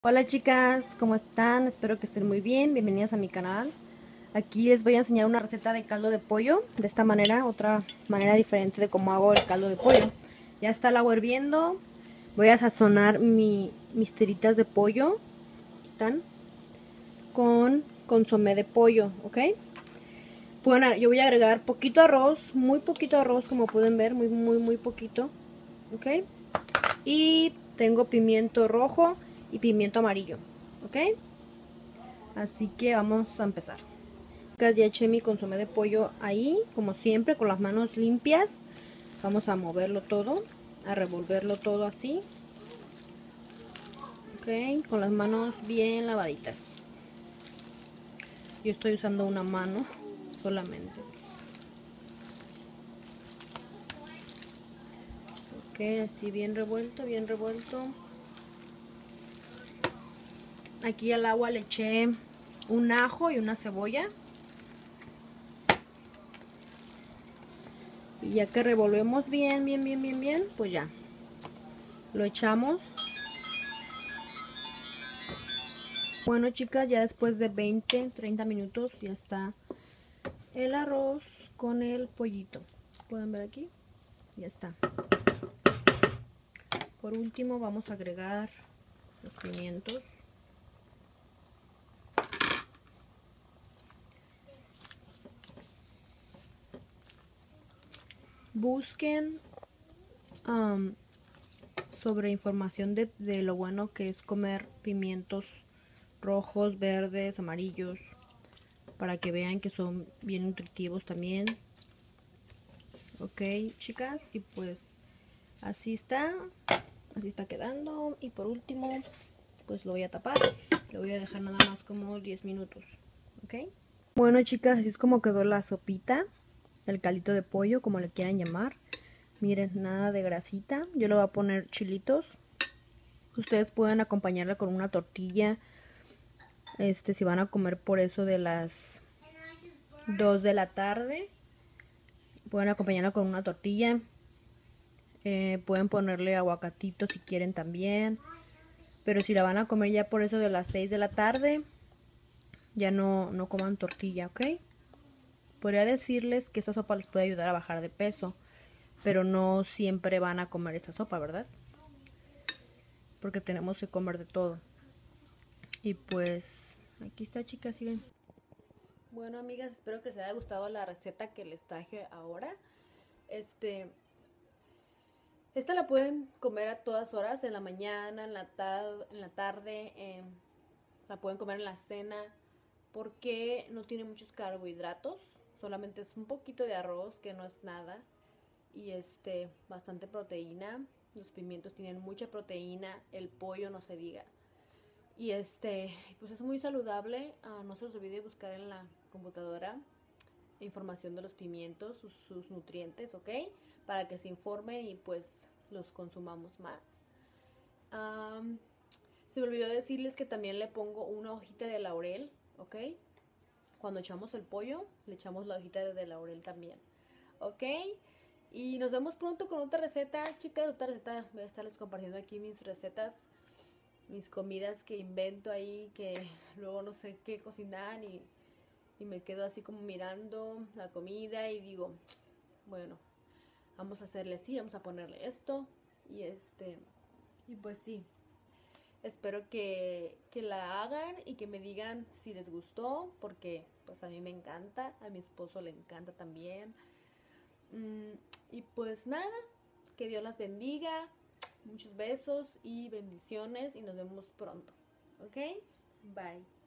Hola chicas, ¿cómo están? Espero que estén muy bien, bienvenidas a mi canal. Aquí les voy a enseñar una receta de caldo de pollo, de esta manera, otra manera diferente de cómo hago el caldo de pollo. Ya está el agua hirviendo, voy a sazonar mis tiritas de pollo, están, con consomé de pollo, ¿ok? Bueno, yo voy a agregar poquito arroz, muy poquito arroz como pueden ver, muy poquito, ¿ok? Y tengo pimiento rojo y pimiento amarillo, ¿ok? Así que vamos a empezar. Ya eché mi consomé de pollo ahí, como siempre, con las manos limpias. Vamos a moverlo todo, a revolverlo todo así. Ok, con las manos bien lavaditas. Yo estoy usando una mano solamente. Ok, así bien revuelto, bien revuelto. Aquí al agua le eché un ajo y una cebolla. Y ya que revolvemos bien, pues ya. Lo echamos. Bueno chicas, ya después de 20-30 minutos ya está el arroz con el pollito. Pueden ver aquí, ya está. Por último vamos a agregar los pimientos. Busquen sobre información de lo bueno que es comer pimientos rojos, verdes, amarillos, para que vean que son bien nutritivos también. Ok chicas, y pues así está quedando. Y por último pues lo voy a tapar, lo voy a dejar nada más como 10 minutos, ok. Bueno chicas, así es como quedó la sopita, el caldito de pollo, como le quieran llamar. Miren, nada de grasita. Yo le voy a poner chilitos. Ustedes pueden acompañarla con una tortilla, si van a comer por eso de las 2 de la tarde. Pueden acompañarla con una tortilla. Pueden ponerle aguacatito si quieren también. Pero si la van a comer ya por eso de las 6 de la tarde, ya no coman tortilla, ¿ok? Podría decirles que esta sopa les puede ayudar a bajar de peso, pero no siempre van a comer esta sopa, ¿verdad? Porque tenemos que comer de todo. Y pues aquí está chicas, ¿sí ven? Bueno amigas, espero que les haya gustado la receta que les traje ahora. Esta la pueden comer a todas horas, en la mañana, en la tarde, la pueden comer en la cena, porque no tiene muchos carbohidratos, solamente es un poquito de arroz, que no es nada, y bastante proteína. Los pimientos tienen mucha proteína, el pollo no se diga. Y pues es muy saludable. No se los olvide buscar en la computadora información de los pimientos, sus nutrientes, ¿ok? Para que se informen y pues los consumamos más. Se me olvidó decirles que también le pongo una hojita de laurel, ¿ok? Cuando echamos el pollo, le echamos la hojita de laurel también, ¿ok? Y nos vemos pronto con otra receta, chicas. Otra receta, voy a estarles compartiendo aquí mis recetas, mis comidas que invento ahí, que luego no sé qué cocinar y me quedo así como mirando la comida y digo, bueno, vamos a hacerle así, vamos a ponerle esto y y pues sí, espero que la hagan y que me digan si les gustó, porque pues a mí me encanta, a mi esposo le encanta también. Y pues nada, que Dios las bendiga, muchos besos y bendiciones y nos vemos pronto, ¿ok? Bye.